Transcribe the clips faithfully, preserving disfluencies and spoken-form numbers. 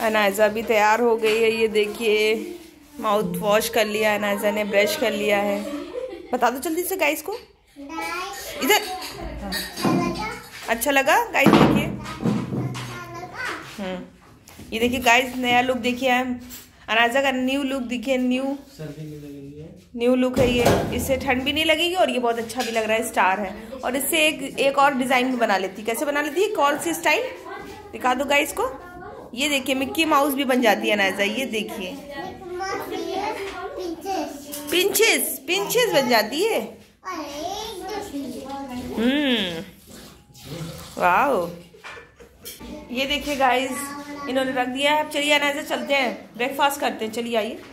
अनायजा भी तैयार हो गई है। ये देखिए माउथ वॉश कर लिया अनायजा ने, ब्रश कर लिया है। बता दो जल्दी से गाइस को। इधर अच्छा लगा गाइस? देखिए हम्म ये देखिए गाइस नया लुक देखिए अनायजा का, न्यू लुक देखिए, न्यू न्यू लुक है ये। इससे ठंड भी नहीं लगेगी और ये बहुत अच्छा भी लग रहा है, स्टार है। और इससे एक एक और डिजाइन भी बना लेती। कैसे बना लेती है? कौन सी स्टाइल दिखा दो गाइस को। ये देखिए मिक्की माउस भी बन जाती है अनायजा। ये देखिए पिंचेस पिंचेस बन जाती है। Hmm wow. ये देखिए गाइस इन्होंने रख दिया है। अब चलिए अनायजा चलते हैं, ब्रेकफास्ट करते हैं। चलिए आइए।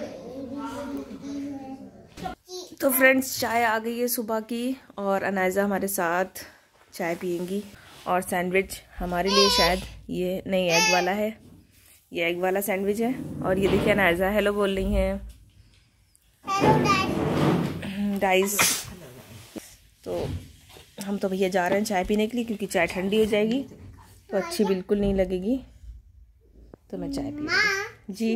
तो फ्रेंड्स चाय आ गई है सुबह की और अनायजा हमारे साथ चाय पियेंगी। और सैंडविच हमारे लिए शायद ये नहीं एग वाला है, ये एग वाला सैंडविच है। और ये देखिए अनायजा हेलो बोल रही हैं। डाइस तो हम तो भैया जा रहे हैं चाय पीने के लिए क्योंकि चाय ठंडी हो जाएगी तो अच्छी बिल्कुल नहीं लगेगी। तो मैं चाय पी जी।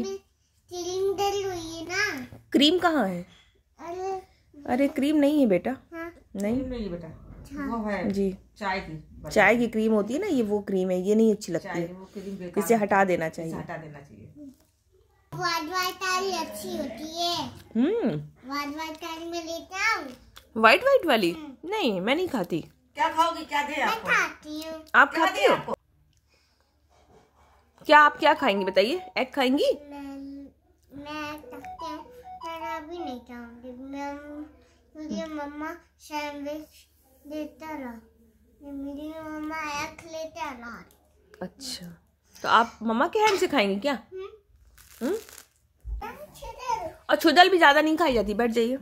क्रीम कहाँ है? अरे क्रीम नहीं है बेटा। हाँ? नहीं नहीं बेटा वो है जी चाय की चाय की क्रीम होती है ना, ये वो क्रीम है, ये नहीं अच्छी लगती है, इसे हटा देना चाहिए। हटा देना चाहिए। वाइट वाइट वाली अच्छी होती है। हम्म वाइट वाइट वाली मैं लेता हूँ। वाइट वाइट वाली नहीं मैं नहीं खाती। क्या खाओगी? क्या दे आपको? मैं खाती हूँ। आप खाती हो? क्या आप क्या खाएंगी बताइए? एग खाएंगी? मैं मैं भी नहीं खाऊंगी। मैं मुझे मम्मा सैंडविच देता रहा, मेरी मम्मा एग लेता रहा। अच्छा तो आप मम्मा के हैंड से खाएंगी क्या? हम्म और छुदल भी ज्यादा नहीं खाई जाती। बैठ जाइए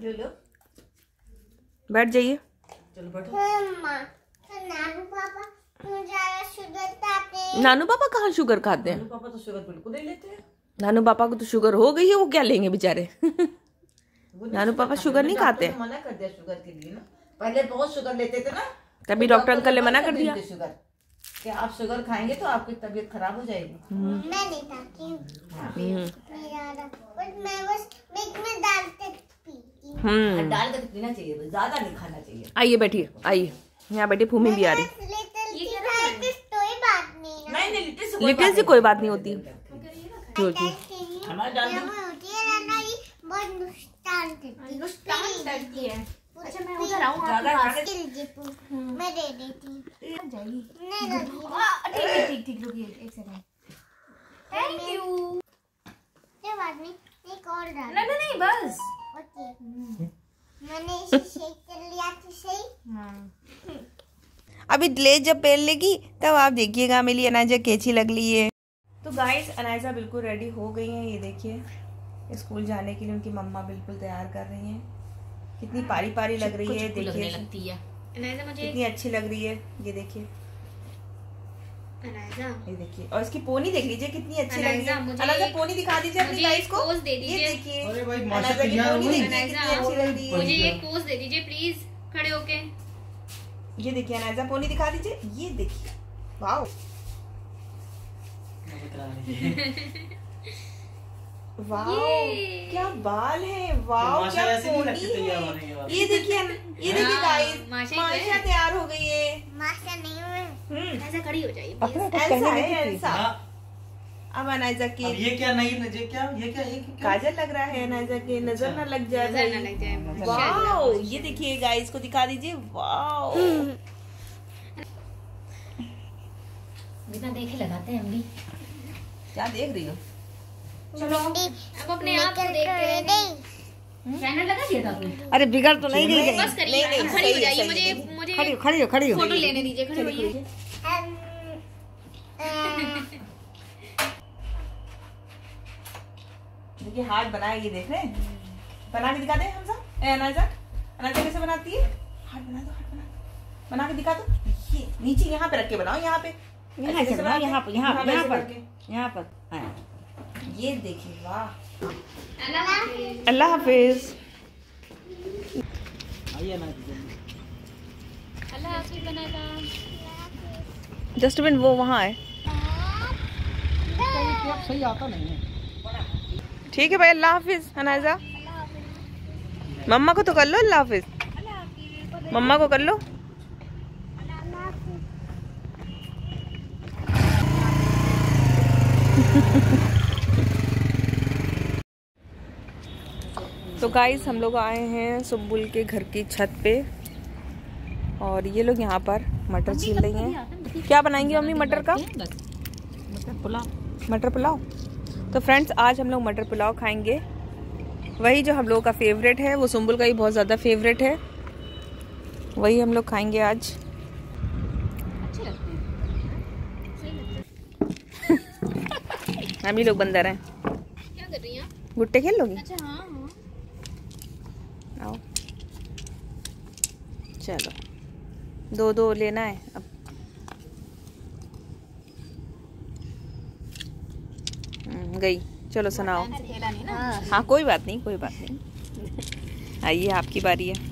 बैठ जाइए। चलो बैठो। नानू पापा ज्यादा शुगर खाते हैं। नानू पापा कहाँ शुगर खाते हैं? नानू पापा तो शुगर बिल्कुल नहीं लेते हैं। नानू पापा को तो शुगर हो गई है, वो क्या लेंगे बेचारे। नानू पापा शुगर नहीं खाते। मना कर दिया शुगर के लिए ना, पहले बहुत शुगर लेते थे ना, तभी डॉक्टर अंकल ने मना कर दिया शुगर कि आप शुगर खाएंगे तो आपकी तबीयत खराब हो जाएगी। मैं नहीं खाती हूँ, मैं बस मिल्क में डाल के पीती हूँ। डाल कर पीना चाहिए, ज्यादा नहीं खाना चाहिए। आइए बैठिए, आइए यहाँ बैठिए। भूमि भी आ रही। लिटिल से कोई बात नहीं होती। अच्छा मैं उधर आऊँ, मैं दे देती हूँ। ठीक ठीक ठीक रुकिए एक सेकंड। Thank you. कोई बात नहीं, एक और डाल। नहीं नहीं बस ओके। मैंने इसे शेक कर लिया तो सही। हाँ अभी ले जब पहन लेगी तब आप देखिएगा मेरी अनायजा कैसी लग रही है। तो गाइस अनायजा बिल्कुल रेडी हो गई हैं। ये देखिए स्कूल जाने के लिए उनकी मम्मा बिल्कुल तैयार कर रही हैं। कितनी पारी पारी लग रही है, देखिए लगती है अनायजा मुझे कितनी अच्छी लग रही है। ये देखिए अनायजा, ये देखिए और इसकी पोनी देख लीजिए कितनी अच्छी लग रही है। अनायजा पोनी दिखा दीजिए अपनी गाइस को। ये देखिए अनायजा की पोनी देखिए कितनी अच्छी लग रही है। मुझे ये पोज दे दीजिए प्लीज खड़े होके। ये देखिए अनायजा पोनी दिखा दीजिए। ये देखिए वाओ वाओ क्या बाल है, वाओ क्या पोनी है। ये देखिए ये देखिए गाइस माशा तैयार हो गई है। माशा नहीं हुए, ऐसा खड़ी हो जाइए। ऐसा है ऐसा। अब अनायजा की अब ये क्या नहीं ये क्या ये क्या ये क्या काजल लग रहा है अनायजा के, नजर ना लग जाए भाई। ना लग जाए। वाओ ये देखिए गाइस को दिखा दीजिए। वाओ बिना देखे लगाते हैं हम भी। क्या देख रही हो? चलो अब अपने आप को देख के चैनल लगा दिया था आपने। अरे बिगड़ तो नहीं गई। बस करिए, खड़ी हो जाइए। मुझे मुझे खड़ी खड़ी हो खड़ी हो फोटो लेने दीजिए। खड़ी होइए। देखिए हार्ट बनाएगी, देख रहे हैं? बना के दिखा दे हम सब। ए अनायजा, अनायजा कैसे बनाती है? हार्ट बना दो, हार्ट बना दो, बना के दिखा दो। ये नीचे यहाँ पे रख के बनाओ, यहाँ पे यहाँ से बनाओ, यहाँ पे यहाँ पे यहाँ पर यहाँ पर। ये देखिए वाह। अल्लाह हाफिज। आइए ना अल्लाह हाफिज बनाता। डस्टबिन वो वहाँ है। कि अब सही आता नहीं है। ठीक है भाई, अल्लाह हाफिज अनाजा। मम्मा को तो कर लो अल्लाह हाफिज, मम्मा को कर लो। तो गाइस हम लोग आए हैं सुम्बुल के घर की छत पे और ये लोग यहाँ पर मटर छील रही हैं। क्या बनाएंगे मम्मी मटर का? मटर पुलाव। मटर पुलाव। तो फ्रेंड्स आज हम लोग मटर पुलाव खाएंगे, वही जो हम लोगों का फेवरेट है, वो सुम्बुल का ही बहुत ज़्यादा फेवरेट है, वही हम लोग खाएंगे आज। अच्छे लगते हैं, सही लगते हैं। हम ही लोग बंदर हैं। क्या कर रही हैं? गुट्टे खेल लोगी? अच्छा हाँ हाँ। आओ चलो, दो दो लेना है अब। गई, चलो सुनाओ। हाँ कोई बात नहीं, कोई बात नहीं। आइए आपकी बारी है।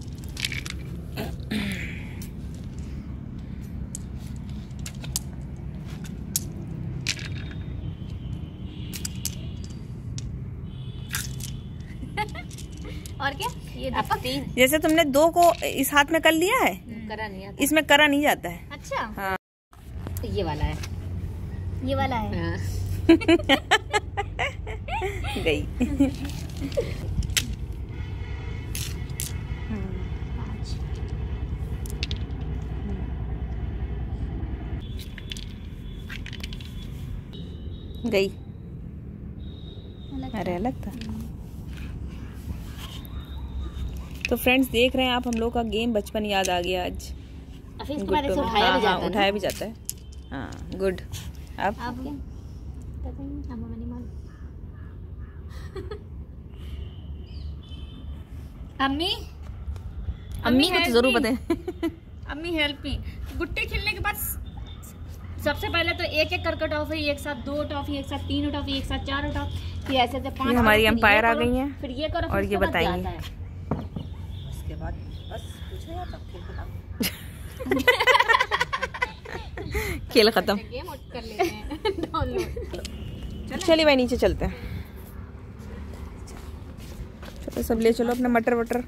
और क्या ये तीन जैसे तुमने दो को इस हाथ में कर लिया है, करा नहीं आता। इसमें करा नहीं जाता है। अच्छा हाँ ये वाला है, ये वाला है। हाँ। गई। गई। अरे अलग था। तो फ्रेंड्स देख रहे हैं आप, हम लोग का गेम बचपन याद आ गया आज। इसको मैंने से उठाया भी जाता है। उठाया भी जाता है। हाँ गुड। अब आप क्या पता नहीं, हम नहीं मालूम। अम्मी अम्मी को तो जरूर पता है। अम्मी हेल्प मी। गुट्टे खेलने के बाद सबसे पहले तो एक एक करके टॉफी, एक साथ दो टॉफी, एक साथ तीन टॉफी, एक साथ चार टॉफी, फिर ऐसे ऐसे पांच। हमारी अंपायर आ गई हैं, फिर ये करो, और ये बताएंगे। उसके बाद बस पूछो या तब खेल खत्म। खेल खत्म। गेम आउट कर लेते हैं डाउनलोड। चलिए भाई नीचे चलते हैं। चलो सब ले चलो अपना मटर वटर।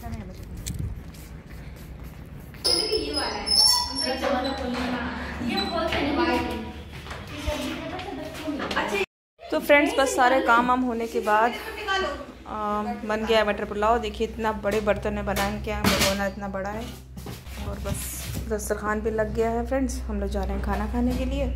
तो फ्रेंड्स बस सारे काम वाम होने के बाद आ, बन गया है मटर पुलाव। देखिए इतना बड़े बर्तन में बनाएंगे, क्या भगोना इतना बड़ा है, और बस दस्तरखान पे लग गया है। फ्रेंड्स हम लोग जा रहे हैं खाना खाने के लिए।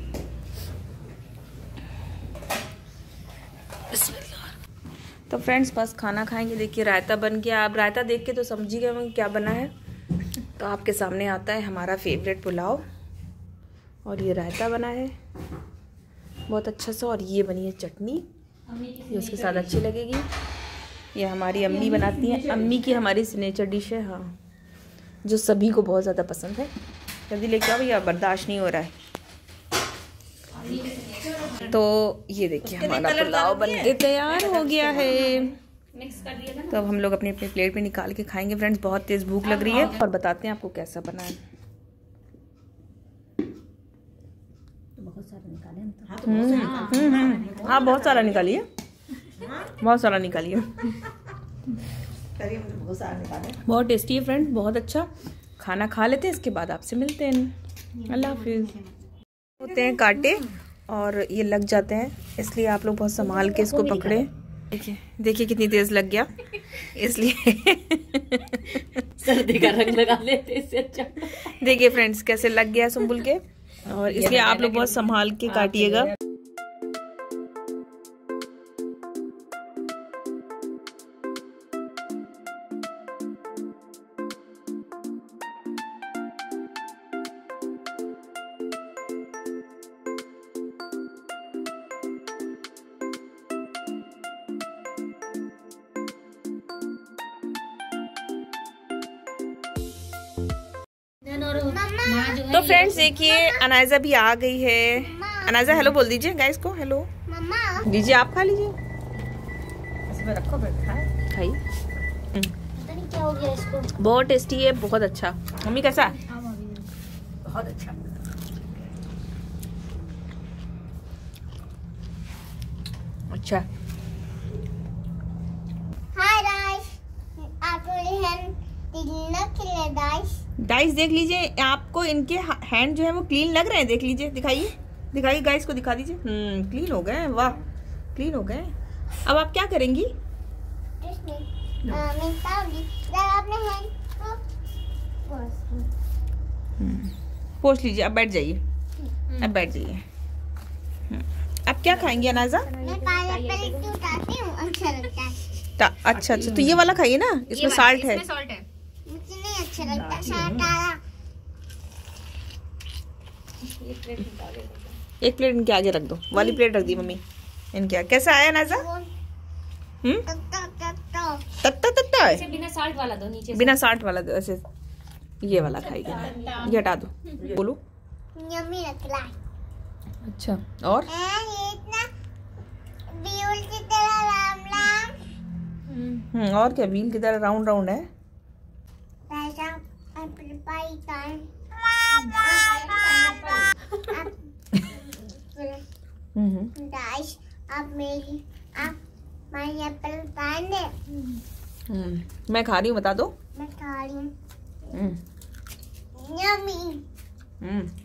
तो फ्रेंड्स बस खाना खाएंगे। देखिए रायता बन गया। आप रायता देख के तो समझी गए क्या बना है। तो आपके सामने आता है हमारा फेवरेट पुलाव, और ये रायता बना है बहुत अच्छा सा, और ये बनी है चटनी, ये उसके साथ अच्छी लगेगी। ये हमारी अम्मी बनाती हैं, अम्मी की हमारी सिग्नेचर डिश है, हाँ, जो सभी को बहुत ज़्यादा पसंद है। जल्दी लेके आओ भैया, बर्दाश्त नहीं हो रहा है। तो ये देखिए हमारा पुलाव बन के तैयार हो गया है। तो अब हम लोग अपनी अपनी प्लेट में निकाल के खाएंगे। फ्रेंड्स बहुत तेज़ भूख लग रही है, और बताते हैं आपको कैसा बना है। बहुत सारा निकाले हम तो। हम्म हम्म हाँ बहुत सारा निकालिए, बहुत सारा निकालिए। बहुत सारा निकाले। बहुत टेस्टी है फ्रेंड्स, बहुत अच्छा। खाना खा लेते हैं, इसके बाद आपसे मिलते हैं। अल्लाह हाफिज। होते हैं कांटे और ये लग जाते हैं, इसलिए आप लोग बहुत संभाल के इसको पकड़े। देखिए देखिए कितनी तेज लग गया, इसलिए सर्दी का रंग लगा लेते इससे अच्छा। देखिए फ्रेंड्स कैसे लग गया सुम्बुल के, और इसलिए आप लोग बहुत संभाल के काटिएगा। तो फ्रेंड्स देखिए अनायजा भी आ गई है। अनायजा हेलो बोल दीजिए गाइस को, हेलो दीजिए। आप खा लीजिए, इसमें रखो, बैठा है खाइए। पता नहीं क्या हो गया इसको। बहुत टेस्टी है, बहुत अच्छा। मम्मी कैसा है? बहुत अच्छा। अच्छा हाय गाइस, आपको हम तीनों के डाइस गाइस देख लीजिए, आपको इनके हैंड जो है वो क्लीन लग रहे हैं। देख लीजिए, दिखाइए दिखाइए गाइस को दिखा दीजिए। हम्म क्लीन हो गए, वाह क्लीन हो गए। अब आप क्या करेंगी? मैं बताऊंगी जरा अपने हैंड को पोंछ लीजिए। अब बैठ जाइए, अब बैठ जाइए। अब क्या खाएंगी अनाजा? मैं पाइनएप्पल क्यों खाती हूँ, अच्छा लगता है। अच्छा अच्छा, तो ये वाला खाइए ना, इसमें साल्ट है। सॉल्ट है। मुझे नहीं अच्छा लगता साल्ट आया। एक प्लेट इनके आगे रख दो, वाली प्लेट रख दी मम्मी इनके। कैसा आया अनाजा? हम्म तत्ता तत्ता है, बिना साल्ट वाला दो नीचे। बिना साल्ट वाला दो। ऐसे ये वाला खाएगी, ये हटा दो। बोलो। यम्मी लग रहा है। अच्छा, और ये इतना व्हील की तरह राम राम। हम्म और क्या, व्हील की तरह राउंड राउंड है। ऐसा apple pie time. Hmm guys, आप मेरी आप पाइनएप्पल खाए दे। हम्म मैं खा रही हूँ, बता दो। मैं खा रही हूँ। हम्म यम्मी। हम्म